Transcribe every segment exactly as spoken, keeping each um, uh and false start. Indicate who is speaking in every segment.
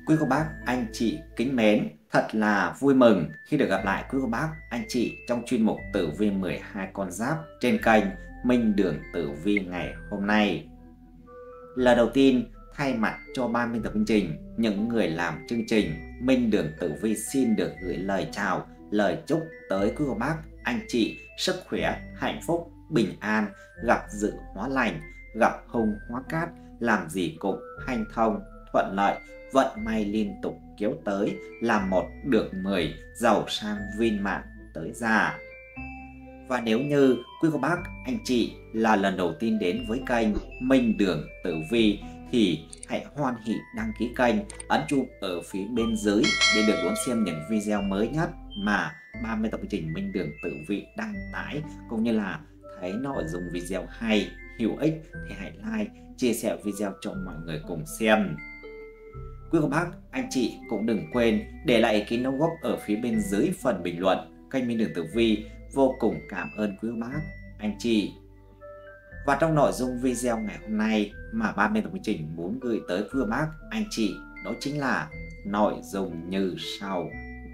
Speaker 1: Quý cô bác, anh chị kính mến, thật là vui mừng khi được gặp lại quý cô bác, anh chị trong chuyên mục tử vi mười hai con giáp trên kênh Minh Đường Tử Vi ngày hôm nay. Lần đầu tiên, thay mặt cho ban biên tập chương trình, những người làm chương trình, Minh Đường Tử Vi xin được gửi lời chào, lời chúc tới quý cô bác, anh chị sức khỏe, hạnh phúc, bình an, gặp dự hóa lành, gặp hung hóa cát, làm gì cũng hanh thông, thuận lợi, vận may liên tục kéo tới, làm một được mười, giàu sang viên mãn tới già. Và nếu như quý cô bác, anh chị là lần đầu tiên đến với kênh Minh Đường Tử Vi thì hãy hoan hỉ đăng ký kênh, ấn chuông ở phía bên dưới để được đón xem những video mới nhất mà ban biên tập chương trình Minh Đường Tử Vi đăng tải, cũng như là thấy nội dung video hay, hữu ích thì hãy like, chia sẻ video cho mọi người cùng xem. Quý cô bác, anh chị cũng đừng quên để lại ý kiến đóng góp ở phía bên dưới phần bình luận. Kênh Minh Đường Tử Vi vô cùng cảm ơn quý cô bác, anh chị. Và trong nội dung video ngày hôm nay mà ban biên tập chương trình muốn gửi tới quý cô bác, anh chị, đó chính là nội dung như sau.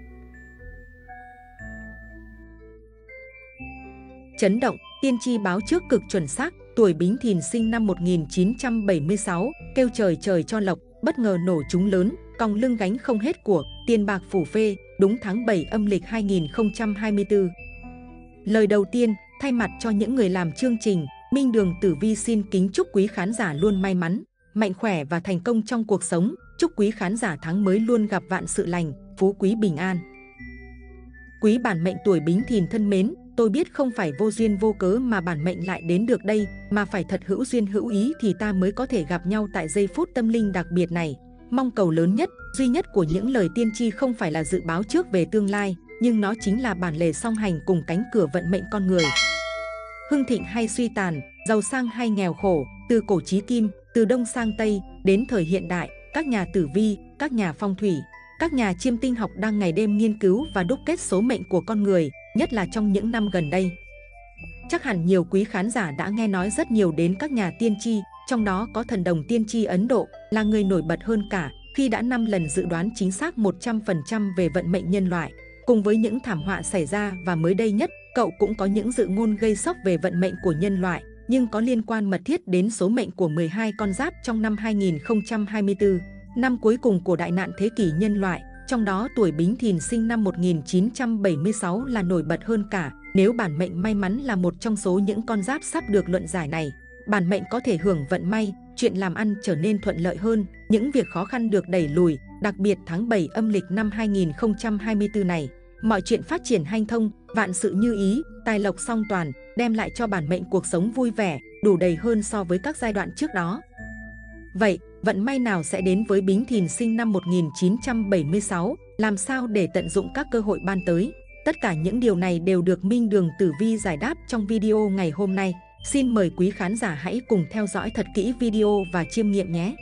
Speaker 2: Chấn động, tiên tri báo trước cực chuẩn xác, tuổi Bính Thìn sinh năm một nghìn chín trăm bảy mươi sáu, kêu trời trời cho lộc, bất ngờ nổ trúng lớn, còng lưng gánh không hết của, tiền bạc phủ phê, đúng tháng bảy âm lịch hai nghìn không trăm hai mươi tư. Lời đầu tiên, thay mặt cho những người làm chương trình, Minh Đường Tử Vi xin kính chúc quý khán giả luôn may mắn, mạnh khỏe và thành công trong cuộc sống, chúc quý khán giả tháng mới luôn gặp vạn sự lành, phú quý bình an. Quý bản mệnh tuổi Bính Thìn thân mến, tôi biết không phải vô duyên vô cớ mà bản mệnh lại đến được đây, mà phải thật hữu duyên hữu ý thì ta mới có thể gặp nhau tại giây phút tâm linh đặc biệt này. Mong cầu lớn nhất, duy nhất của những lời tiên tri không phải là dự báo trước về tương lai, nhưng nó chính là bản lề song hành cùng cánh cửa vận mệnh con người. Hưng thịnh hay suy tàn, giàu sang hay nghèo khổ, từ cổ chí kim, từ đông sang tây, đến thời hiện đại, các nhà tử vi, các nhà phong thủy, các nhà chiêm tinh học đang ngày đêm nghiên cứu và đúc kết số mệnh của con người, nhất là trong những năm gần đây. Chắc hẳn nhiều quý khán giả đã nghe nói rất nhiều đến các nhà tiên tri, trong đó có thần đồng tiên tri Ấn Độ là người nổi bật hơn cả khi đã năm lần dự đoán chính xác một trăm phần trăm về vận mệnh nhân loại. Cùng với những thảm họa xảy ra và mới đây nhất, cậu cũng có những dự ngôn gây sốc về vận mệnh của nhân loại, nhưng có liên quan mật thiết đến số mệnh của mười hai con giáp trong năm hai nghìn không trăm hai mươi tư, năm cuối cùng của đại nạn thế kỷ nhân loại. Trong đó tuổi Bính Thìn sinh năm một nghìn chín trăm bảy mươi sáu là nổi bật hơn cả. Nếu bản mệnh may mắn là một trong số những con giáp sắp được luận giải này, bản mệnh có thể hưởng vận may, chuyện làm ăn trở nên thuận lợi hơn, những việc khó khăn được đẩy lùi, đặc biệt tháng bảy âm lịch năm hai nghìn không trăm hai mươi tư này, mọi chuyện phát triển hanh thông, vạn sự như ý, tài lộc song toàn, đem lại cho bản mệnh cuộc sống vui vẻ, đủ đầy hơn so với các giai đoạn trước đó. Vậy, vận may nào sẽ đến với Bính Thìn sinh năm một nghìn chín trăm bảy mươi sáu, làm sao để tận dụng các cơ hội ban tới? Tất cả những điều này đều được Minh Đường Tử Vi giải đáp trong video ngày hôm nay. Xin mời quý khán giả hãy cùng theo dõi thật kỹ video và chiêm nghiệm nhé.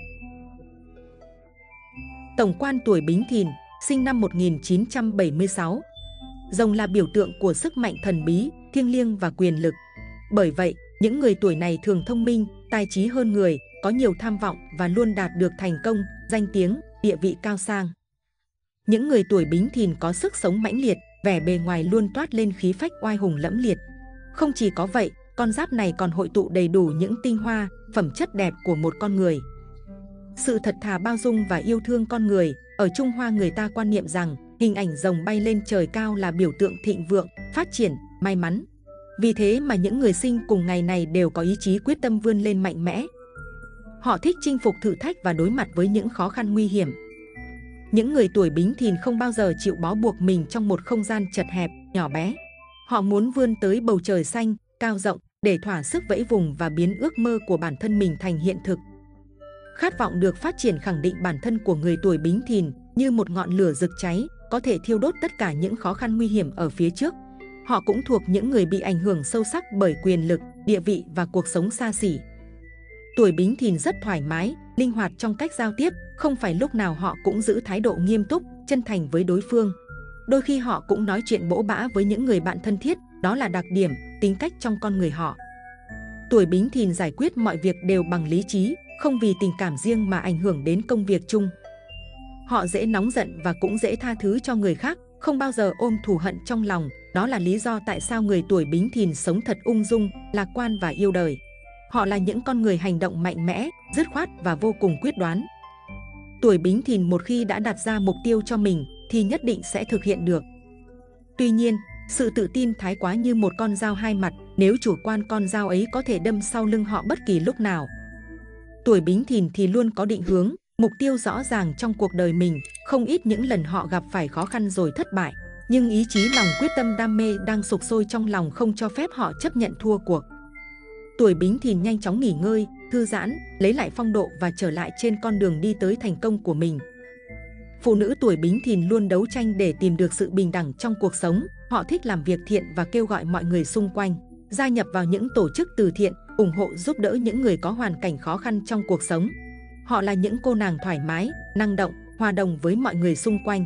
Speaker 2: Tổng quan tuổi Bính Thìn, sinh năm một nghìn chín trăm bảy mươi sáu. Rồng là biểu tượng của sức mạnh thần bí, thiêng liêng và quyền lực. Bởi vậy, những người tuổi này thường thông minh, tài trí hơn người, có nhiều tham vọng và luôn đạt được thành công, danh tiếng, địa vị cao sang. Những người tuổi Bính Thìn có sức sống mãnh liệt, vẻ bề ngoài luôn toát lên khí phách oai hùng lẫm liệt. Không chỉ có vậy, con giáp này còn hội tụ đầy đủ những tinh hoa, phẩm chất đẹp của một con người. Sự thật thà bao dung và yêu thương con người. Ở Trung Hoa người ta quan niệm rằng hình ảnh rồng bay lên trời cao là biểu tượng thịnh vượng, phát triển, may mắn. Vì thế mà những người sinh cùng ngày này đều có ý chí quyết tâm vươn lên mạnh mẽ. Họ thích chinh phục thử thách và đối mặt với những khó khăn nguy hiểm. Những người tuổi Bính Thìn không bao giờ chịu bó buộc mình trong một không gian chật hẹp, nhỏ bé. Họ muốn vươn tới bầu trời xanh, cao rộng để thỏa sức vẫy vùng và biến ước mơ của bản thân mình thành hiện thực. Khát vọng được phát triển khẳng định bản thân của người tuổi Bính Thìn như một ngọn lửa rực cháy, có thể thiêu đốt tất cả những khó khăn nguy hiểm ở phía trước. Họ cũng thuộc những người bị ảnh hưởng sâu sắc bởi quyền lực, địa vị và cuộc sống xa xỉ. Tuổi Bính Thìn rất thoải mái, linh hoạt trong cách giao tiếp, không phải lúc nào họ cũng giữ thái độ nghiêm túc, chân thành với đối phương. Đôi khi họ cũng nói chuyện bỗ bã với những người bạn thân thiết, đó là đặc điểm, tính cách trong con người họ. Tuổi Bính Thìn giải quyết mọi việc đều bằng lý trí, không vì tình cảm riêng mà ảnh hưởng đến công việc chung. Họ dễ nóng giận và cũng dễ tha thứ cho người khác, không bao giờ ôm thù hận trong lòng. Đó là lý do tại sao người tuổi Bính Thìn sống thật ung dung, lạc quan và yêu đời. Họ là những con người hành động mạnh mẽ, dứt khoát và vô cùng quyết đoán. Tuổi Bính Thìn một khi đã đặt ra mục tiêu cho mình thì nhất định sẽ thực hiện được. Tuy nhiên, sự tự tin thái quá như một con dao hai mặt, nếu chủ quan con dao ấy có thể đâm sau lưng họ bất kỳ lúc nào. Tuổi Bính Thìn thì luôn có định hướng, mục tiêu rõ ràng trong cuộc đời mình, không ít những lần họ gặp phải khó khăn rồi thất bại. Nhưng ý chí lòng quyết tâm đam mê đang sục sôi trong lòng không cho phép họ chấp nhận thua cuộc. Tuổi Bính Thìn nhanh chóng nghỉ ngơi, thư giãn, lấy lại phong độ và trở lại trên con đường đi tới thành công của mình. Phụ nữ tuổi Bính Thìn luôn đấu tranh để tìm được sự bình đẳng trong cuộc sống. Họ thích làm việc thiện và kêu gọi mọi người xung quanh gia nhập vào những tổ chức từ thiện, ủng hộ giúp đỡ những người có hoàn cảnh khó khăn trong cuộc sống. Họ là những cô nàng thoải mái, năng động, hòa đồng với mọi người xung quanh.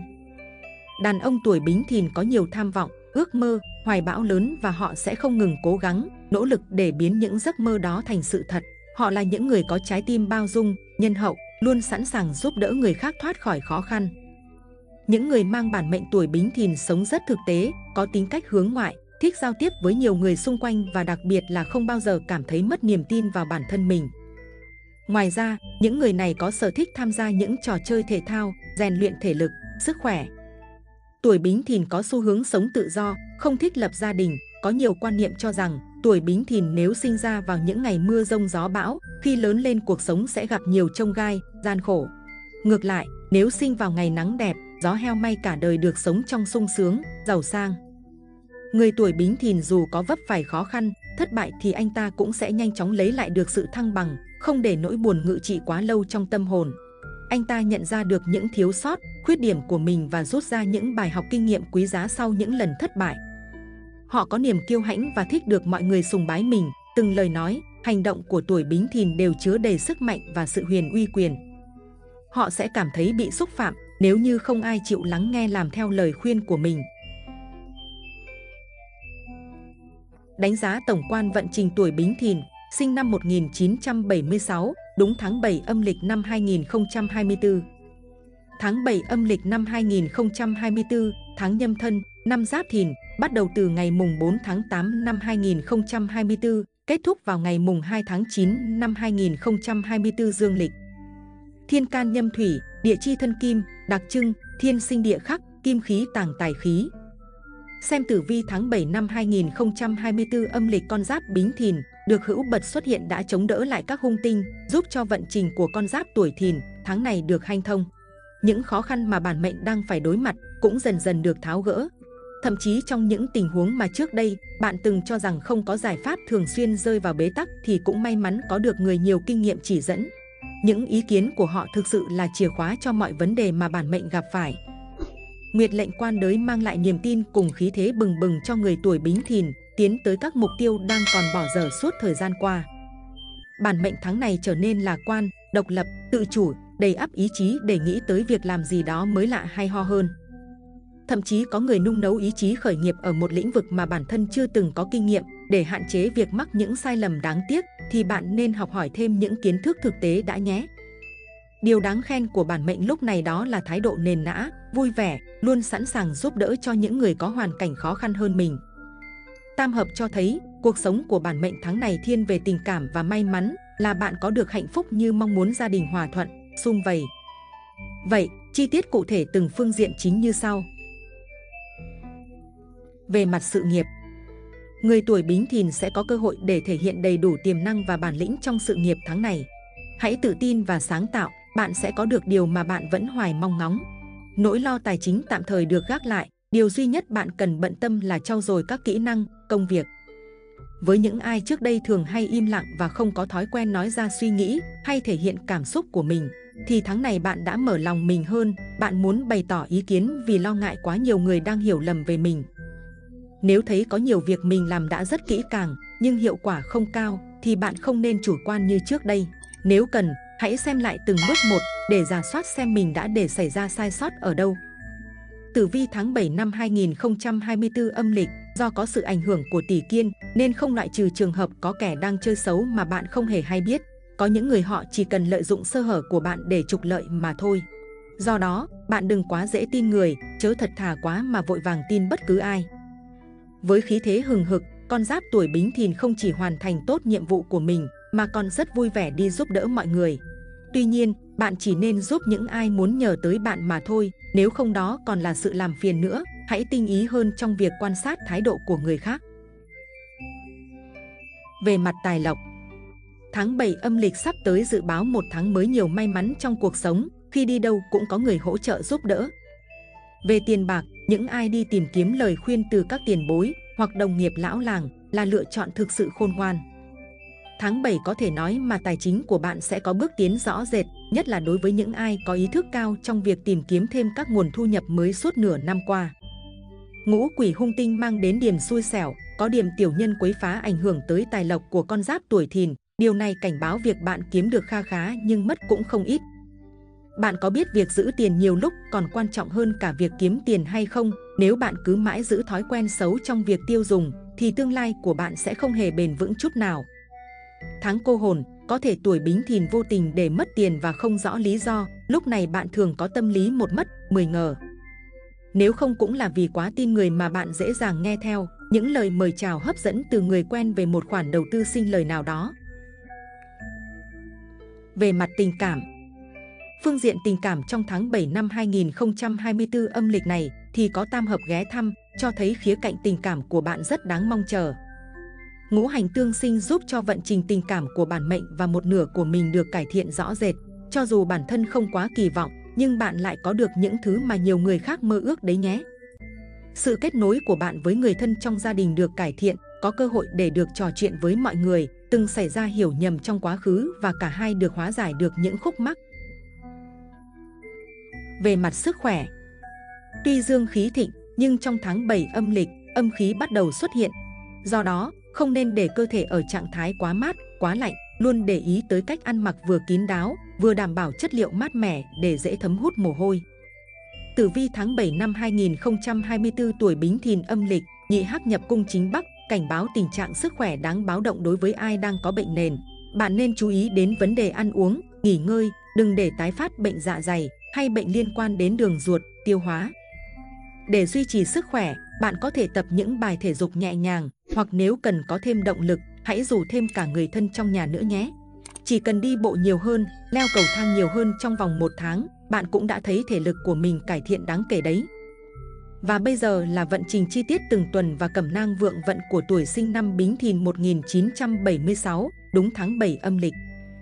Speaker 2: Đàn ông tuổi Bính Thìn có nhiều tham vọng, ước mơ, hoài bão lớn và họ sẽ không ngừng cố gắng, nỗ lực để biến những giấc mơ đó thành sự thật. Họ là những người có trái tim bao dung, nhân hậu, luôn sẵn sàng giúp đỡ người khác thoát khỏi khó khăn. Những người mang bản mệnh tuổi Bính Thìn sống rất thực tế, có tính cách hướng ngoại, thích giao tiếp với nhiều người xung quanh và đặc biệt là không bao giờ cảm thấy mất niềm tin vào bản thân mình. Ngoài ra, những người này có sở thích tham gia những trò chơi thể thao, rèn luyện thể lực, sức khỏe. Tuổi Bính Thìn có xu hướng sống tự do, không thích lập gia đình, có nhiều quan niệm cho rằng tuổi Bính Thìn nếu sinh ra vào những ngày mưa giông gió bão, khi lớn lên cuộc sống sẽ gặp nhiều chông gai, gian khổ. Ngược lại, nếu sinh vào ngày nắng đẹp, gió heo may cả đời được sống trong sung sướng, giàu sang. Người tuổi Bính Thìn dù có vấp phải khó khăn, thất bại thì anh ta cũng sẽ nhanh chóng lấy lại được sự thăng bằng, không để nỗi buồn ngự trị quá lâu trong tâm hồn. Anh ta nhận ra được những thiếu sót, khuyết điểm của mình và rút ra những bài học kinh nghiệm quý giá sau những lần thất bại. Họ có niềm kiêu hãnh và thích được mọi người sùng bái mình. Từng lời nói, hành động của tuổi Bính Thìn đều chứa đầy sức mạnh và sự huyền uy quyền. Họ sẽ cảm thấy bị xúc phạm nếu như không ai chịu lắng nghe làm theo lời khuyên của mình. Đánh giá tổng quan vận trình tuổi Bính Thìn, sinh năm một nghìn chín trăm bảy mươi sáu, đúng tháng bảy âm lịch năm hai nghìn không trăm hai mươi tư. Tháng bảy âm lịch năm hai nghìn không trăm hai mươi tư, tháng Nhâm Thân, năm Giáp Thìn, bắt đầu từ ngày mùng bốn tháng tám năm hai nghìn không trăm hai mươi tư, kết thúc vào ngày mùng hai tháng chín năm hai nghìn không trăm hai mươi tư dương lịch. Thiên can nhâm thủy, địa chi thân kim, đặc trưng, thiên sinh địa khắc, kim khí tàng tài khí. Xem tử vi tháng bảy năm hai nghìn không trăm hai mươi tư âm lịch con giáp Bính Thìn, được hữu bật xuất hiện đã chống đỡ lại các hung tinh, giúp cho vận trình của con giáp tuổi Thìn tháng này được hanh thông. Những khó khăn mà bản mệnh đang phải đối mặt cũng dần dần được tháo gỡ. Thậm chí trong những tình huống mà trước đây bạn từng cho rằng không có giải pháp, thường xuyên rơi vào bế tắc, thì cũng may mắn có được người nhiều kinh nghiệm chỉ dẫn. Những ý kiến của họ thực sự là chìa khóa cho mọi vấn đề mà bản mệnh gặp phải. Nguyệt lệnh quan đới mang lại niềm tin cùng khí thế bừng bừng cho người tuổi Bính Thìn tiến tới các mục tiêu đang còn bỏ dở suốt thời gian qua. Bản mệnh tháng này trở nên lạc quan, độc lập, tự chủ, đầy ắp ý chí để nghĩ tới việc làm gì đó mới lạ hay ho hơn. Thậm chí có người nung nấu ý chí khởi nghiệp ở một lĩnh vực mà bản thân chưa từng có kinh nghiệm. Để hạn chế việc mắc những sai lầm đáng tiếc thì bạn nên học hỏi thêm những kiến thức thực tế đã nhé. Điều đáng khen của bản mệnh lúc này đó là thái độ nền nã, vui vẻ, luôn sẵn sàng giúp đỡ cho những người có hoàn cảnh khó khăn hơn mình. Tam hợp cho thấy cuộc sống của bản mệnh tháng này thiên về tình cảm và may mắn, là bạn có được hạnh phúc như mong muốn, gia đình hòa thuận, sum vầy. Vậy, chi tiết cụ thể từng phương diện chính như sau. Về mặt sự nghiệp, người tuổi Bính Thìn sẽ có cơ hội để thể hiện đầy đủ tiềm năng và bản lĩnh trong sự nghiệp tháng này. Hãy tự tin và sáng tạo, bạn sẽ có được điều mà bạn vẫn hoài mong ngóng. Nỗi lo tài chính tạm thời được gác lại, điều duy nhất bạn cần bận tâm là trau dồi các kỹ năng, công việc. Với những ai trước đây thường hay im lặng và không có thói quen nói ra suy nghĩ hay thể hiện cảm xúc của mình, thì tháng này bạn đã mở lòng mình hơn, bạn muốn bày tỏ ý kiến vì lo ngại quá nhiều người đang hiểu lầm về mình. Nếu thấy có nhiều việc mình làm đã rất kỹ càng nhưng hiệu quả không cao thì bạn không nên chủ quan như trước đây. Nếu cần, hãy xem lại từng bước một để rà soát xem mình đã để xảy ra sai sót ở đâu. Tử vi tháng bảy năm hai nghìn không trăm hai mươi tư âm lịch, do có sự ảnh hưởng của tỷ kiên nên không loại trừ trường hợp có kẻ đang chơi xấu mà bạn không hề hay biết. Có những người họ chỉ cần lợi dụng sơ hở của bạn để trục lợi mà thôi. Do đó, bạn đừng quá dễ tin người, chớ thật thà quá mà vội vàng tin bất cứ ai. Với khí thế hừng hực, con giáp tuổi Bính Thìn không chỉ hoàn thành tốt nhiệm vụ của mình mà còn rất vui vẻ đi giúp đỡ mọi người. Tuy nhiên, bạn chỉ nên giúp những ai muốn nhờ tới bạn mà thôi, nếu không đó còn là sự làm phiền nữa. Hãy tinh ý hơn trong việc quan sát thái độ của người khác. Về mặt tài lộc, tháng bảy âm lịch sắp tới dự báo một tháng mới nhiều may mắn trong cuộc sống, khi đi đâu cũng có người hỗ trợ giúp đỡ. Về tiền bạc, những ai đi tìm kiếm lời khuyên từ các tiền bối hoặc đồng nghiệp lão làng là lựa chọn thực sự khôn ngoan. Tháng bảy có thể nói mà tài chính của bạn sẽ có bước tiến rõ rệt, nhất là đối với những ai có ý thức cao trong việc tìm kiếm thêm các nguồn thu nhập mới suốt nửa năm qua. Ngũ quỷ hung tinh mang đến điểm xui xẻo, có điểm tiểu nhân quấy phá ảnh hưởng tới tài lộc của con giáp tuổi Thìn. Điều này cảnh báo việc bạn kiếm được kha khá nhưng mất cũng không ít. Bạn có biết việc giữ tiền nhiều lúc còn quan trọng hơn cả việc kiếm tiền hay không? Nếu bạn cứ mãi giữ thói quen xấu trong việc tiêu dùng, thì tương lai của bạn sẽ không hề bền vững chút nào. Tháng cô hồn, có thể tuổi Bính Thìn vô tình để mất tiền và không rõ lý do, lúc này bạn thường có tâm lý một mất, mười ngờ. Nếu không cũng là vì quá tin người mà bạn dễ dàng nghe theo những lời mời chào hấp dẫn từ người quen về một khoản đầu tư sinh lời nào đó. Về mặt tình cảm, phương diện tình cảm trong tháng bảy năm hai nghìn không trăm hai mươi tư âm lịch này thì có tam hợp ghé thăm, cho thấy khía cạnh tình cảm của bạn rất đáng mong chờ. Ngũ hành tương sinh giúp cho vận trình tình cảm của bản mệnh và một nửa của mình được cải thiện rõ rệt. Cho dù bản thân không quá kỳ vọng, nhưng bạn lại có được những thứ mà nhiều người khác mơ ước đấy nhé. Sự kết nối của bạn với người thân trong gia đình được cải thiện, có cơ hội để được trò chuyện với mọi người, từng xảy ra hiểu nhầm trong quá khứ và cả hai được hóa giải được những khúc mắc. Về mặt sức khỏe, tuy dương khí thịnh, nhưng trong tháng bảy âm lịch, âm khí bắt đầu xuất hiện. Do đó, không nên để cơ thể ở trạng thái quá mát, quá lạnh, luôn để ý tới cách ăn mặc vừa kín đáo, vừa đảm bảo chất liệu mát mẻ để dễ thấm hút mồ hôi. Tử vi tháng bảy năm hai nghìn không trăm hai mươi tư tuổi Bính Thìn âm lịch, nhị hắc nhập cung chính Bắc, cảnh báo tình trạng sức khỏe đáng báo động đối với ai đang có bệnh nền. Bạn nên chú ý đến vấn đề ăn uống, nghỉ ngơi, đừng để tái phát bệnh dạ dày hay bệnh liên quan đến đường ruột, tiêu hóa. Để duy trì sức khỏe, bạn có thể tập những bài thể dục nhẹ nhàng, hoặc nếu cần có thêm động lực, hãy rủ thêm cả người thân trong nhà nữa nhé. Chỉ cần đi bộ nhiều hơn, leo cầu thang nhiều hơn trong vòng một tháng, bạn cũng đã thấy thể lực của mình cải thiện đáng kể đấy. Và bây giờ là vận trình chi tiết từng tuần và cẩm nang vượng vận của tuổi sinh năm Bính Thìn một nghìn chín trăm bảy mươi sáu, đúng tháng bảy âm lịch.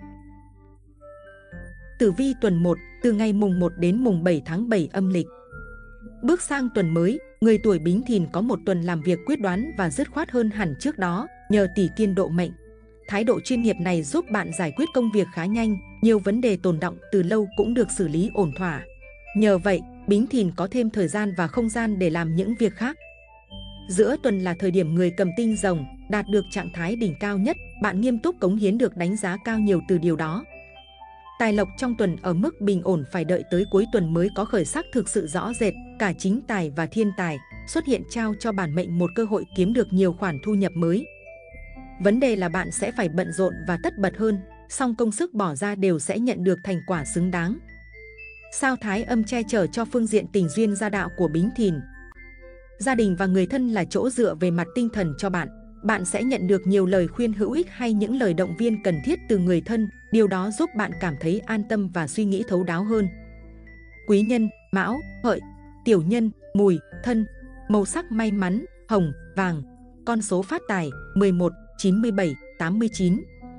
Speaker 2: Tử vi tuần một, từ ngày mùng một đến mùng bảy tháng bảy âm lịch. Bước sang tuần mới, người tuổi Bính Thìn có một tuần làm việc quyết đoán và dứt khoát hơn hẳn trước đó, nhờ tỷ kiên độ mệnh. Thái độ chuyên nghiệp này giúp bạn giải quyết công việc khá nhanh, nhiều vấn đề tồn đọng từ lâu cũng được xử lý ổn thỏa. Nhờ vậy, Bính Thìn có thêm thời gian và không gian để làm những việc khác. Giữa tuần là thời điểm người cầm tinh rồng đạt được trạng thái đỉnh cao nhất, bạn nghiêm túc cống hiến được đánh giá cao nhiều từ điều đó. Tài lộc trong tuần ở mức bình ổn, phải đợi tới cuối tuần mới có khởi sắc thực sự rõ rệt, cả chính tài và thiên tài xuất hiện trao cho bản mệnh một cơ hội kiếm được nhiều khoản thu nhập mới. Vấn đề là bạn sẽ phải bận rộn và tất bật hơn, song công sức bỏ ra đều sẽ nhận được thành quả xứng đáng. Sao Thái âm che chở cho phương diện tình duyên gia đạo của Bính Thìn. Gia đình và người thân là chỗ dựa về mặt tinh thần cho bạn. Bạn sẽ nhận được nhiều lời khuyên hữu ích hay những lời động viên cần thiết từ người thân. Điều đó giúp bạn cảm thấy an tâm và suy nghĩ thấu đáo hơn. Quý nhân, Mão, Hợi. Tiểu nhân, Mùi, Thân. Màu sắc may mắn, hồng, vàng. Con số phát tài, mười một, chín mươi bảy, tám mươi chín.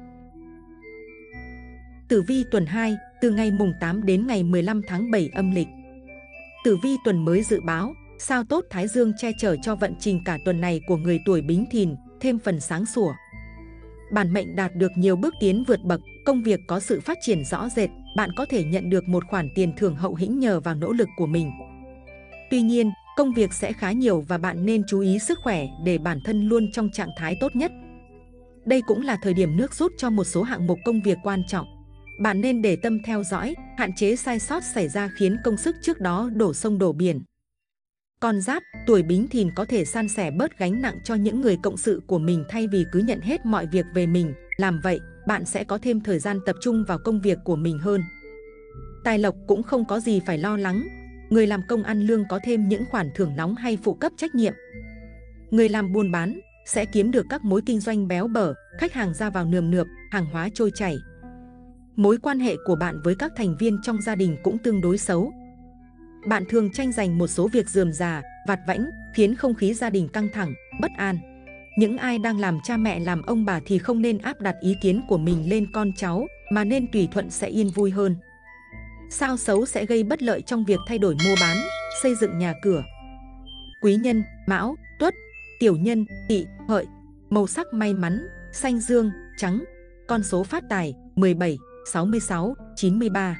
Speaker 2: Tử vi tuần hai, từ ngày mùng tám đến ngày mười lăm tháng bảy âm lịch. Tử vi tuần mới dự báo, sao tốt Thái Dương che chở cho vận trình cả tuần này của người tuổi Bính Thìn, thêm phần sáng sủa. Bản mệnh đạt được nhiều bước tiến vượt bậc, công việc có sự phát triển rõ rệt, bạn có thể nhận được một khoản tiền thưởng hậu hĩnh nhờ vào nỗ lực của mình. Tuy nhiên, công việc sẽ khá nhiều và bạn nên chú ý sức khỏe để bản thân luôn trong trạng thái tốt nhất. Đây cũng là thời điểm nước rút cho một số hạng mục công việc quan trọng. Bạn nên để tâm theo dõi, hạn chế sai sót xảy ra khiến công sức trước đó đổ sông đổ biển. Con giáp, tuổi Bính Thìn có thể san sẻ bớt gánh nặng cho những người cộng sự của mình thay vì cứ nhận hết mọi việc về mình. Làm vậy, bạn sẽ có thêm thời gian tập trung vào công việc của mình hơn. Tài lộc cũng không có gì phải lo lắng. Người làm công ăn lương có thêm những khoản thưởng nóng hay phụ cấp trách nhiệm. Người làm buôn bán sẽ kiếm được các mối kinh doanh béo bở, khách hàng ra vào nườm nượp, hàng hóa trôi chảy. Mối quan hệ của bạn với các thành viên trong gia đình cũng tương đối xấu. Bạn thường tranh giành một số việc rườm rà, vặt vãnh, khiến không khí gia đình căng thẳng, bất an. Những ai đang làm cha mẹ làm ông bà thì không nên áp đặt ý kiến của mình lên con cháu, mà nên tùy thuận sẽ yên vui hơn. Sao xấu sẽ gây bất lợi trong việc thay đổi mua bán, xây dựng nhà cửa. Quý nhân, Mão, Tuất, tiểu nhân, Tỵ, Hợi. Màu sắc may mắn, xanh dương, trắng. Con số phát tài, mười bảy, sáu mươi sáu, chín mươi ba.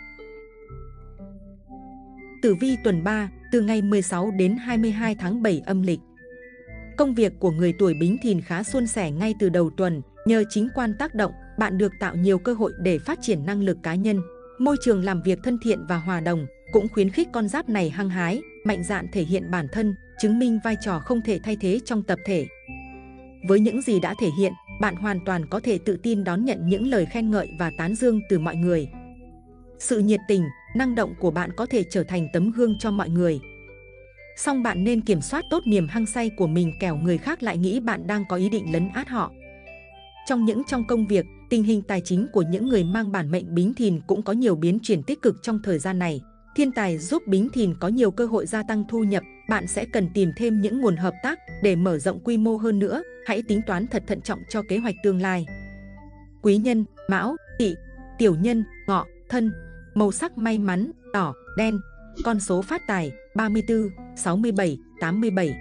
Speaker 2: Tử vi tuần ba, từ ngày mười sáu đến hai mươi hai tháng bảy âm lịch. Công việc của người tuổi Bính Thìn khá suôn sẻ ngay từ đầu tuần, nhờ chính quan tác động, bạn được tạo nhiều cơ hội để phát triển năng lực cá nhân. Môi trường làm việc thân thiện và hòa đồng cũng khuyến khích con giáp này hăng hái, mạnh dạn thể hiện bản thân, chứng minh vai trò không thể thay thế trong tập thể. Với những gì đã thể hiện, bạn hoàn toàn có thể tự tin đón nhận những lời khen ngợi và tán dương từ mọi người. Sự nhiệt tình, năng động của bạn có thể trở thành tấm gương cho mọi người. Song bạn nên kiểm soát tốt niềm hăng say của mình, kẻo người khác lại nghĩ bạn đang có ý định lấn át họ. Trong những trong công việc, tình hình tài chính của những người mang bản mệnh Bính Thìn cũng có nhiều biến chuyển tích cực trong thời gian này. Thiên tài giúp Bính Thìn có nhiều cơ hội gia tăng thu nhập, bạn sẽ cần tìm thêm những nguồn hợp tác để mở rộng quy mô hơn nữa. Hãy tính toán thật thận trọng cho kế hoạch tương lai. Quý nhân, Mão, Tỵ, tiểu nhân, Ngọ, Thân. Màu sắc may mắn, đỏ, đen. Con số phát tài, ba mươi tư, sáu mươi bảy, tám mươi bảy.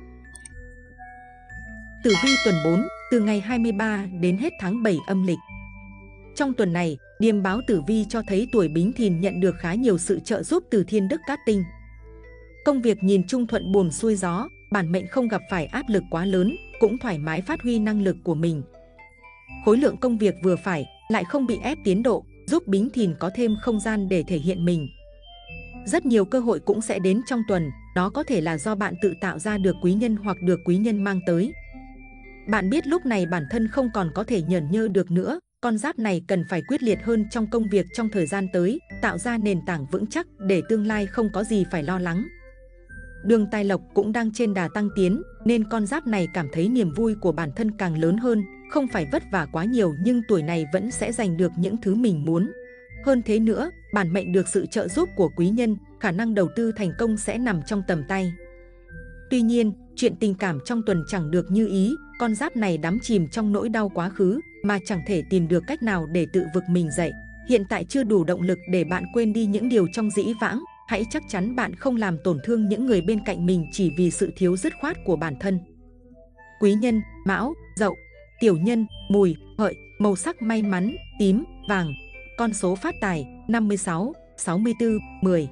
Speaker 2: Tử vi tuần bốn, từ ngày hai mươi ba đến hết tháng bảy âm lịch. Trong tuần này, điềm báo tử vi cho thấy tuổi Bính Thìn nhận được khá nhiều sự trợ giúp từ thiên đức cát tinh. Công việc nhìn chung thuận buồm xuôi gió, bản mệnh không gặp phải áp lực quá lớn, cũng thoải mái phát huy năng lực của mình. Khối lượng công việc vừa phải, lại không bị ép tiến độ, giúp Bính Thìn có thêm không gian để thể hiện mình. Rất nhiều cơ hội cũng sẽ đến trong tuần, đó có thể là do bạn tự tạo ra được quý nhân hoặc được quý nhân mang tới. Bạn biết lúc này bản thân không còn có thể nhởn nhơ được nữa, con giáp này cần phải quyết liệt hơn trong công việc trong thời gian tới, tạo ra nền tảng vững chắc để tương lai không có gì phải lo lắng. Đường tài lộc cũng đang trên đà tăng tiến, nên con giáp này cảm thấy niềm vui của bản thân càng lớn hơn, không phải vất vả quá nhiều nhưng tuổi này vẫn sẽ giành được những thứ mình muốn. Hơn thế nữa, bản mệnh được sự trợ giúp của quý nhân, khả năng đầu tư thành công sẽ nằm trong tầm tay. Tuy nhiên, chuyện tình cảm trong tuần chẳng được như ý, con giáp này đắm chìm trong nỗi đau quá khứ mà chẳng thể tìm được cách nào để tự vực mình dậy. Hiện tại chưa đủ động lực để bạn quên đi những điều trong dĩ vãng. Hãy chắc chắn bạn không làm tổn thương những người bên cạnh mình chỉ vì sự thiếu dứt khoát của bản thân. Quý nhân, Mão, Dậu, tiểu nhân, Mùi, Hợi. Màu sắc may mắn, tím, vàng. Con số phát tài, năm mươi sáu, sáu mươi tư, mười.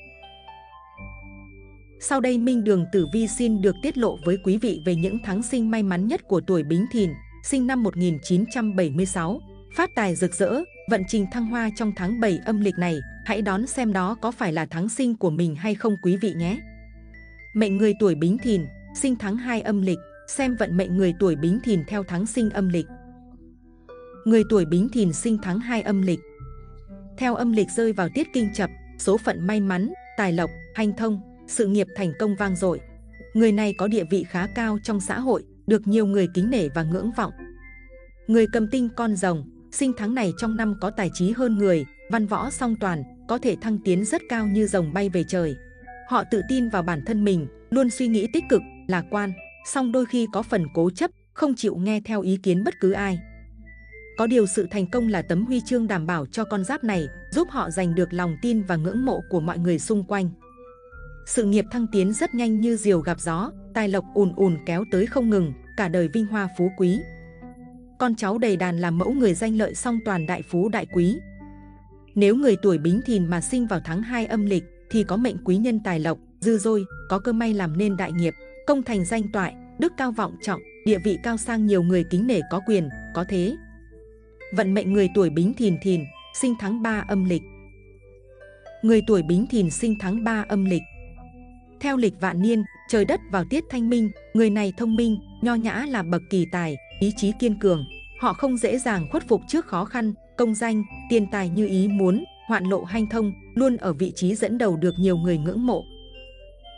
Speaker 2: Sau đây Minh Đường Tử Vi xin được tiết lộ với quý vị về những tháng sinh may mắn nhất của tuổi Bính Thìn, sinh năm một nghìn chín trăm bảy mươi sáu. Phát tài rực rỡ, vận trình thăng hoa trong tháng bảy âm lịch này. Hãy đón xem đó có phải là tháng sinh của mình hay không quý vị nhé. Mệnh người tuổi Bính Thìn, sinh tháng hai âm lịch. Xem vận mệnh người tuổi Bính Thìn theo tháng sinh âm lịch. Người tuổi Bính Thìn sinh tháng hai âm lịch. Theo âm lịch rơi vào tiết Kinh Chập, số phận may mắn, tài lộc, hanh thông, sự nghiệp thành công vang dội. Người này có địa vị khá cao trong xã hội, được nhiều người kính nể và ngưỡng vọng. Người cầm tinh con rồng, sinh tháng này trong năm có tài trí hơn người, văn võ song toàn, có thể thăng tiến rất cao như rồng bay về trời. Họ tự tin vào bản thân mình, luôn suy nghĩ tích cực, lạc quan, song đôi khi có phần cố chấp, không chịu nghe theo ý kiến bất cứ ai. Có điều sự thành công là tấm huy chương đảm bảo cho con giáp này, giúp họ giành được lòng tin và ngưỡng mộ của mọi người xung quanh. Sự nghiệp thăng tiến rất nhanh như diều gặp gió, tài lộc ùn ùn kéo tới không ngừng, cả đời vinh hoa phú quý. Con cháu đầy đàn làm mẫu người danh lợi song toàn đại phú đại quý. Nếu người tuổi Bính Thìn mà sinh vào tháng hai âm lịch thì có mệnh quý nhân tài lộc, dư dôi, có cơ may làm nên đại nghiệp, công thành danh toại, đức cao vọng trọng, địa vị cao sang, nhiều người kính nể, có quyền, có thế. Vận mệnh người tuổi Bính Thìn Thìn, sinh tháng ba âm lịch. Người tuổi Bính Thìn sinh tháng ba âm lịch. Theo lịch vạn niên, trời đất vào tiết thanh minh, người này thông minh, nho nhã là bậc kỳ tài, ý chí kiên cường. Họ không dễ dàng khuất phục trước khó khăn, công danh, tiền tài như ý muốn, hoạn lộ hanh thông, luôn ở vị trí dẫn đầu được nhiều người ngưỡng mộ.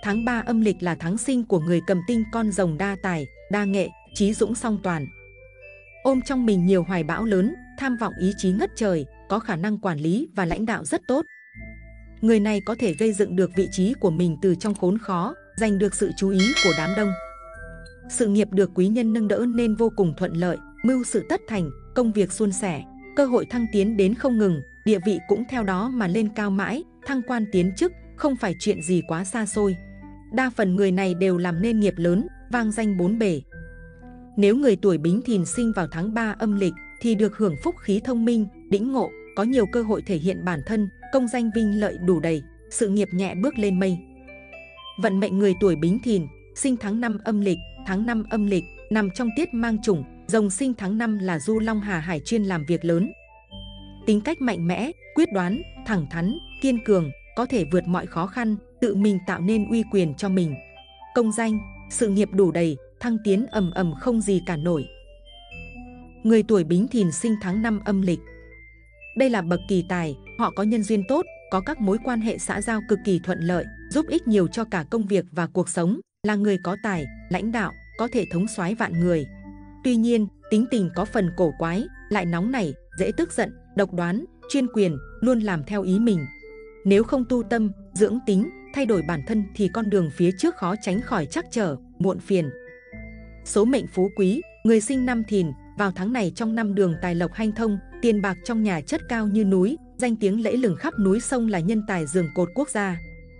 Speaker 2: Tháng ba âm lịch là tháng sinh của người cầm tinh con rồng đa tài, đa nghệ, trí dũng song toàn. Ôm trong mình nhiều hoài bão lớn, tham vọng ý chí ngất trời, có khả năng quản lý và lãnh đạo rất tốt. Người này có thể gây dựng được vị trí của mình từ trong khốn khó, giành được sự chú ý của đám đông. Sự nghiệp được quý nhân nâng đỡ nên vô cùng thuận lợi, mưu sự tất thành, công việc suôn sẻ, cơ hội thăng tiến đến không ngừng, địa vị cũng theo đó mà lên cao mãi, thăng quan tiến chức, không phải chuyện gì quá xa xôi. Đa phần người này đều làm nên nghiệp lớn, vang danh bốn bể. Nếu người tuổi Bính Thìn sinh vào tháng ba âm lịch thì được hưởng phúc khí thông minh, đĩnh ngộ, có nhiều cơ hội thể hiện bản thân, công danh vinh lợi đủ đầy, sự nghiệp nhẹ bước lên mây. Vận mệnh người tuổi Bính Thìn sinh tháng năm âm lịch, tháng năm âm lịch nằm trong tiết mang chủng, rồng sinh tháng năm là du long hà hải chuyên làm việc lớn. Tính cách mạnh mẽ, quyết đoán, thẳng thắn, kiên cường, có thể vượt mọi khó khăn, tự mình tạo nên uy quyền cho mình. Công danh, sự nghiệp đủ đầy, thăng tiến ầm ầm không gì cản nổi. Người tuổi Bính Thìn sinh tháng năm âm lịch. Đây là bậc kỳ tài, họ có nhân duyên tốt, có các mối quan hệ xã giao cực kỳ thuận lợi, giúp ích nhiều cho cả công việc và cuộc sống, là người có tài, lãnh đạo, có thể thống soái vạn người. Tuy nhiên, tính tình có phần cổ quái, lại nóng nảy, dễ tức giận, độc đoán, chuyên quyền, luôn làm theo ý mình. Nếu không tu tâm, dưỡng tính, thay đổi bản thân thì con đường phía trước khó tránh khỏi trắc trở, muộn phiền. Số mệnh phú quý, người sinh năm Thìn, vào tháng này trong năm đường tài lộc hanh thông, tiền bạc trong nhà chất cao như núi, danh tiếng lẫy lừng khắp núi sông là nhân tài giường cột quốc gia.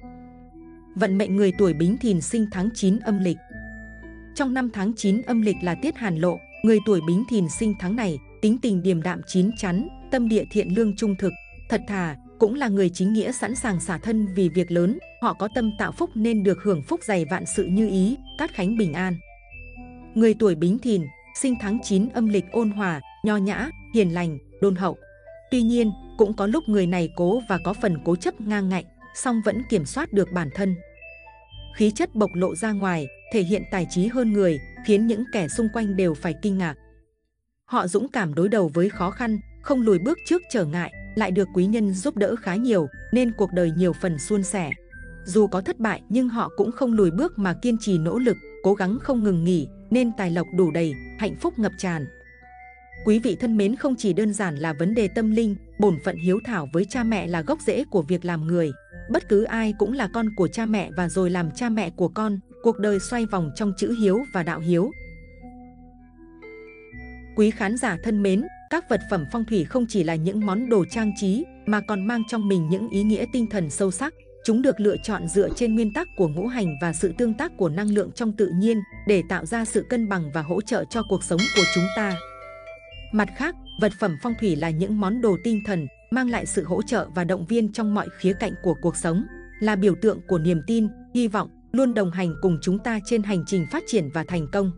Speaker 2: Vận mệnh người tuổi Bính Thìn sinh tháng chín âm lịch. Trong năm tháng chín âm lịch là tiết hàn lộ, người tuổi Bính Thìn sinh tháng này, tính tình điềm đạm chín chắn, tâm địa thiện lương trung thực, thật thà, cũng là người chính nghĩa sẵn sàng xả thân vì việc lớn, họ có tâm tạo phúc nên được hưởng phúc dày vạn sự như ý, cát khánh bình an. Người tuổi Bính Thìn sinh tháng chín âm lịch ôn hòa, nho nhã, hiền lành, đôn hậu. Tuy nhiên, cũng có lúc người này cố và có phần cố chấp ngang ngạnh, song vẫn kiểm soát được bản thân. Khí chất bộc lộ ra ngoài, thể hiện tài trí hơn người, khiến những kẻ xung quanh đều phải kinh ngạc. Họ dũng cảm đối đầu với khó khăn, không lùi bước trước trở ngại, lại được quý nhân giúp đỡ khá nhiều, nên cuộc đời nhiều phần suôn sẻ. Dù có thất bại nhưng họ cũng không lùi bước mà kiên trì nỗ lực, cố gắng không ngừng nghỉ, nên tài lộc đủ đầy, hạnh phúc ngập tràn. Quý vị thân mến, không chỉ đơn giản là vấn đề tâm linh, bổn phận hiếu thảo với cha mẹ là gốc rễ của việc làm người. Bất cứ ai cũng là con của cha mẹ và rồi làm cha mẹ của con, cuộc đời xoay vòng trong chữ hiếu và đạo hiếu. Quý khán giả thân mến, các vật phẩm phong thủy không chỉ là những món đồ trang trí mà còn mang trong mình những ý nghĩa tinh thần sâu sắc. Chúng được lựa chọn dựa trên nguyên tắc của ngũ hành và sự tương tác của năng lượng trong tự nhiên để tạo ra sự cân bằng và hỗ trợ cho cuộc sống của chúng ta. Mặt khác, vật phẩm phong thủy là những món đồ tinh thần, mang lại sự hỗ trợ và động viên trong mọi khía cạnh của cuộc sống, là biểu tượng của niềm tin, hy vọng, luôn đồng hành cùng chúng ta trên hành trình phát triển và thành công.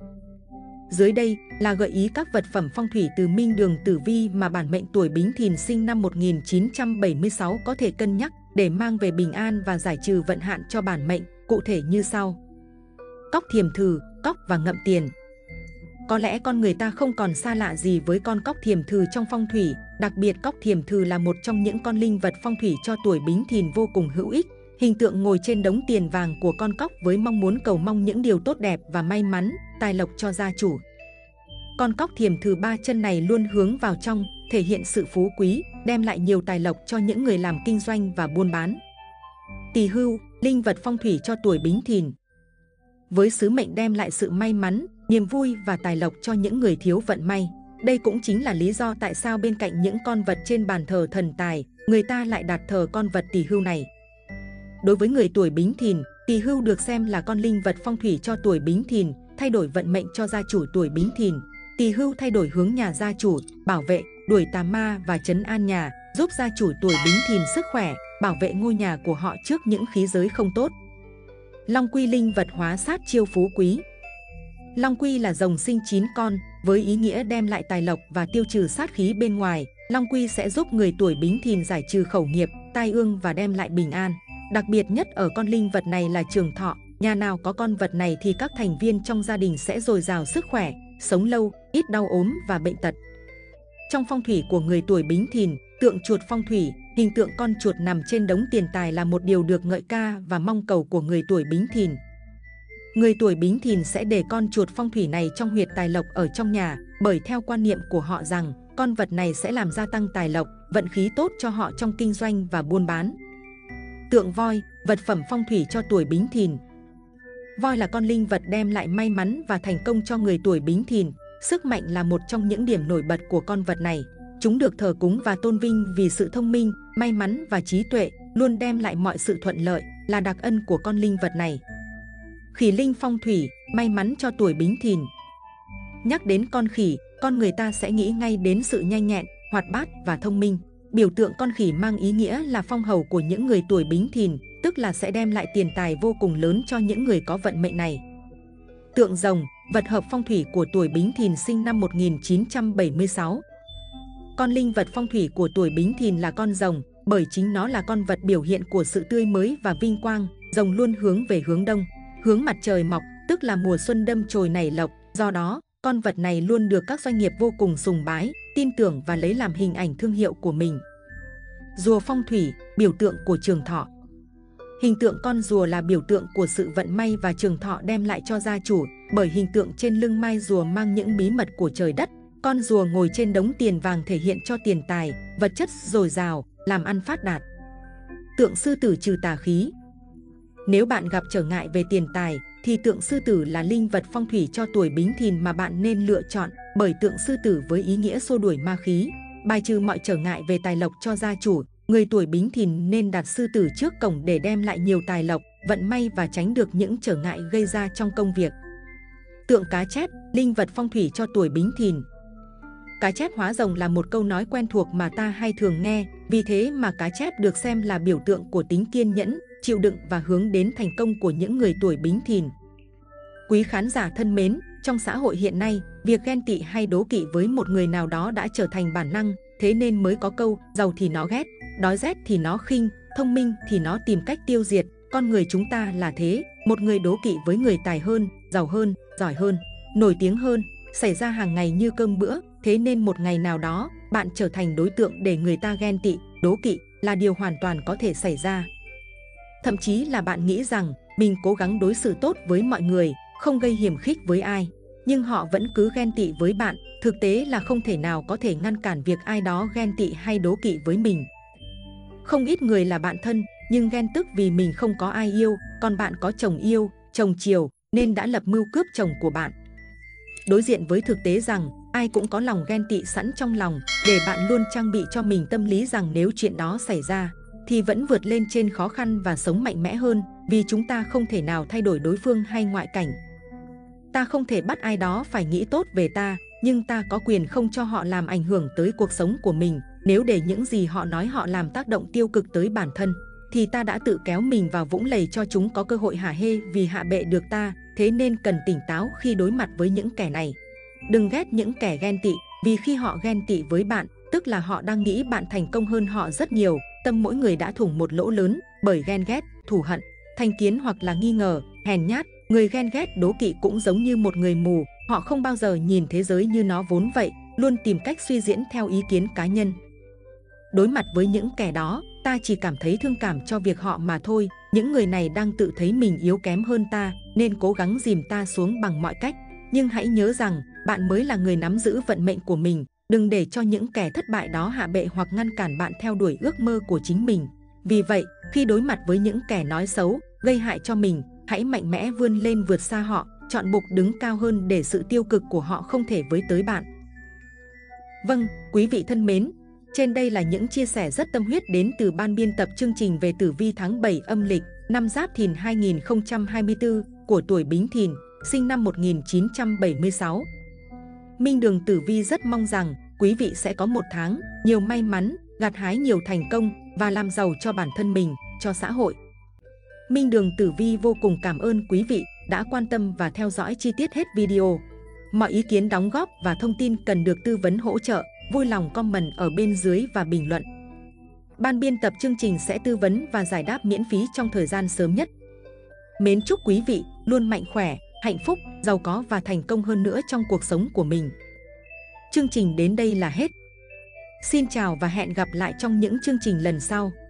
Speaker 2: Dưới đây là gợi ý các vật phẩm phong thủy từ Minh Đường Tử Vi mà bản mệnh tuổi Bính Thìn sinh năm một nghìn chín trăm bảy mươi sáu có thể cân nhắc để mang về bình an và giải trừ vận hạn cho bản mệnh, cụ thể như sau. Cóc thiềm thừ, cóc và ngậm tiền. Có lẽ con người ta không còn xa lạ gì với con cóc thiềm thừ trong phong thủy, đặc biệt cóc thiềm thừ là một trong những con linh vật phong thủy cho tuổi Bính Thìn vô cùng hữu ích. Hình tượng ngồi trên đống tiền vàng của con cóc với mong muốn cầu mong những điều tốt đẹp và may mắn, tài lộc cho gia chủ. Con cóc thiềm thừ ba chân này luôn hướng vào trong, thể hiện sự phú quý, đem lại nhiều tài lộc cho những người làm kinh doanh và buôn bán. Tỳ hưu, linh vật phong thủy cho tuổi Bính Thìn. Với sứ mệnh đem lại sự may mắn, niềm vui và tài lộc cho những người thiếu vận may. Đây cũng chính là lý do tại sao bên cạnh những con vật trên bàn thờ thần tài, người ta lại đặt thờ con vật tỳ hưu này. Đối với người tuổi Bính Thìn, tỳ hưu được xem là con linh vật phong thủy cho tuổi Bính Thìn, thay đổi vận mệnh cho gia chủ tuổi Bính Thìn. Tỳ hưu thay đổi hướng nhà gia chủ, bảo vệ, đuổi tà ma và trấn an nhà, giúp gia chủ tuổi Bính Thìn sức khỏe, bảo vệ ngôi nhà của họ trước những khí giới không tốt. Long quy, linh vật hóa sát chiêu phú quý. Long quy là rồng sinh chín con, với ý nghĩa đem lại tài lộc và tiêu trừ sát khí bên ngoài. Long quy sẽ giúp người tuổi Bính Thìn giải trừ khẩu nghiệp, tai ương và đem lại bình an. Đặc biệt nhất ở con linh vật này là trường thọ. Nhà nào có con vật này thì các thành viên trong gia đình sẽ dồi dào sức khỏe, sống lâu, ít đau ốm và bệnh tật. Trong phong thủy của người tuổi Bính Thìn, Tượng chuột phong thủy, hình tượng con chuột nằm trên đống tiền tài là một điều được ngợi ca và mong cầu của người tuổi Bính Thìn. Người tuổi Bính Thìn sẽ để con chuột phong thủy này trong huyệt tài lộc ở trong nhà, bởi theo quan niệm của họ rằng con vật này sẽ làm gia tăng tài lộc, vận khí tốt cho họ trong kinh doanh và buôn bán. Tượng voi, vật phẩm phong thủy cho tuổi Bính Thìn. Voi là con linh vật đem lại may mắn và thành công cho người tuổi Bính Thìn. Sức mạnh là một trong những điểm nổi bật của con vật này. Chúng được thờ cúng và tôn vinh vì sự thông minh, may mắn và trí tuệ, luôn đem lại mọi sự thuận lợi, là đặc ân của con linh vật này. Khỉ linh phong thủy, may mắn cho tuổi Bính Thìn. Nhắc đến con khỉ, con người ta sẽ nghĩ ngay đến sự nhanh nhẹn, hoạt bát và thông minh. Biểu tượng con khỉ mang ý nghĩa là phong hầu của những người tuổi Bính Thìn, tức là sẽ đem lại tiền tài vô cùng lớn cho những người có vận mệnh này. Tượng rồng, vật hợp phong thủy của tuổi Bính Thìn sinh năm một nghìn chín trăm bảy mươi sáu. Con linh vật phong thủy của tuổi Bính Thìn là con rồng, bởi chính nó là con vật biểu hiện của sự tươi mới và vinh quang. Rồng luôn hướng về hướng đông, hướng mặt trời mọc, tức là mùa xuân đâm chồi nảy lộc. Do đó, con vật này luôn được các doanh nghiệp vô cùng sùng bái, tin tưởng và lấy làm hình ảnh thương hiệu của mình. Rùa phong thủy, biểu tượng của trường thọ. Hình tượng con rùa là biểu tượng của sự vận may và trường thọ đem lại cho gia chủ, bởi hình tượng trên lưng mai rùa mang những bí mật của trời đất. Con rùa ngồi trên đống tiền vàng thể hiện cho tiền tài, vật chất dồi dào, làm ăn phát đạt. Tượng sư tử trừ tà khí. Nếu bạn gặp trở ngại về tiền tài, thì tượng sư tử là linh vật phong thủy cho tuổi Bính Thìn mà bạn nên lựa chọn, bởi tượng sư tử với ý nghĩa xua đuổi ma khí, bài trừ mọi trở ngại về tài lộc cho gia chủ. Người tuổi Bính Thìn nên đặt sư tử trước cổng để đem lại nhiều tài lộc, vận may và tránh được những trở ngại gây ra trong công việc. Tượng cá chép, linh vật phong thủy cho tuổi Bính Thìn. Cá chép hóa rồng là một câu nói quen thuộc mà ta hay thường nghe, vì thế mà cá chép được xem là biểu tượng của tính kiên nhẫn, chịu đựng và hướng đến thành công của những người tuổi Bính Thìn. Quý khán giả thân mến, trong xã hội hiện nay, việc ghen tị hay đố kỵ với một người nào đó đã trở thành bản năng, thế nên mới có câu giàu thì nó ghét, đói rét thì nó khinh, thông minh thì nó tìm cách tiêu diệt. Con người chúng ta là thế, một người đố kỵ với người tài hơn, giàu hơn, giỏi hơn, nổi tiếng hơn, xảy ra hàng ngày như cơm bữa. Thế nên một ngày nào đó, bạn trở thành đối tượng để người ta ghen tị, đố kỵ là điều hoàn toàn có thể xảy ra. Thậm chí là bạn nghĩ rằng mình cố gắng đối xử tốt với mọi người, không gây hiềm khích với ai, nhưng họ vẫn cứ ghen tị với bạn. Thực tế là không thể nào có thể ngăn cản việc ai đó ghen tị hay đố kỵ với mình. Không ít người là bạn thân, nhưng ghen tức vì mình không có ai yêu, còn bạn có chồng yêu, chồng chiều, nên đã lập mưu cướp chồng của bạn. Đối diện với thực tế rằng ai cũng có lòng ghen tị sẵn trong lòng, để bạn luôn trang bị cho mình tâm lý rằng nếu chuyện đó xảy ra, thì vẫn vượt lên trên khó khăn và sống mạnh mẽ hơn, vì chúng ta không thể nào thay đổi đối phương hay ngoại cảnh. Ta không thể bắt ai đó phải nghĩ tốt về ta, nhưng ta có quyền không cho họ làm ảnh hưởng tới cuộc sống của mình. Nếu để những gì họ nói họ làm tác động tiêu cực tới bản thân, thì ta đã tự kéo mình vào vũng lầy cho chúng có cơ hội hả hê vì hạ bệ được ta. Thế nên cần tỉnh táo khi đối mặt với những kẻ này. Đừng ghét những kẻ ghen tị, vì khi họ ghen tị với bạn, tức là họ đang nghĩ bạn thành công hơn họ rất nhiều. Tâm mỗi người đã thủng một lỗ lớn bởi ghen ghét, thù hận, thành kiến hoặc là nghi ngờ, hèn nhát. Người ghen ghét đố kỵ cũng giống như một người mù, họ không bao giờ nhìn thế giới như nó vốn vậy, luôn tìm cách suy diễn theo ý kiến cá nhân. Đối mặt với những kẻ đó, ta chỉ cảm thấy thương cảm cho việc họ mà thôi. Những người này đang tự thấy mình yếu kém hơn ta, nên cố gắng dìm ta xuống bằng mọi cách. Nhưng hãy nhớ rằng, bạn mới là người nắm giữ vận mệnh của mình. Đừng để cho những kẻ thất bại đó hạ bệ hoặc ngăn cản bạn theo đuổi ước mơ của chính mình. Vì vậy, khi đối mặt với những kẻ nói xấu, gây hại cho mình, hãy mạnh mẽ vươn lên vượt xa họ, chọn bục đứng cao hơn để sự tiêu cực của họ không thể với tới bạn. Vâng, quý vị thân mến, trên đây là những chia sẻ rất tâm huyết đến từ ban biên tập chương trình về tử vi tháng bảy âm lịch năm Giáp Thìn hai nghìn không trăm hai mươi tư của tuổi Bính Thìn, sinh năm một nghìn chín trăm bảy mươi sáu. Minh Đường Tử Vi rất mong rằng quý vị sẽ có một tháng nhiều may mắn, gặt hái nhiều thành công và làm giàu cho bản thân mình, cho xã hội. Minh Đường Tử Vi vô cùng cảm ơn quý vị đã quan tâm và theo dõi chi tiết hết video. Mọi ý kiến đóng góp và thông tin cần được tư vấn hỗ trợ, vui lòng comment ở bên dưới và bình luận. Ban biên tập chương trình sẽ tư vấn và giải đáp miễn phí trong thời gian sớm nhất. Mến chúc quý vị luôn mạnh khỏe, hạnh phúc, giàu có và thành công hơn nữa trong cuộc sống của mình. Chương trình đến đây là hết. Xin chào và hẹn gặp lại trong những chương trình lần sau.